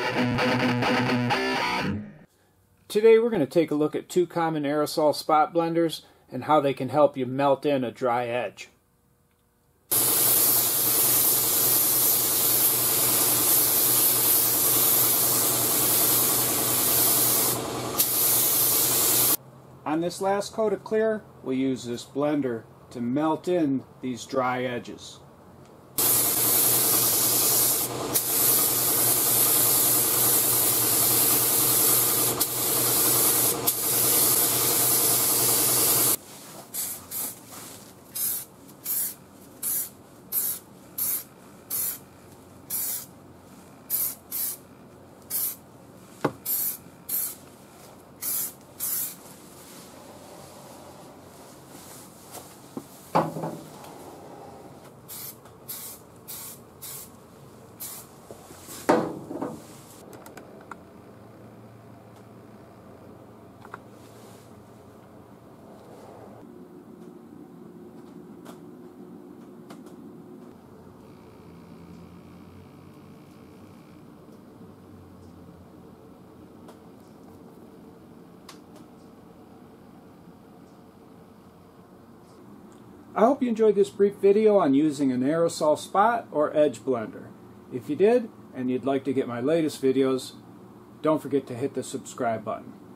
Today we're going to take a look at two common aerosol spot blenders and how they can help you melt in a dry edge. On this last coat of clear, we'll use this blender to melt in these dry edges. I hope you enjoyed this brief video on using an aerosol spot or edge blender. If you did, and you'd like to get my latest videos, don't forget to hit the subscribe button.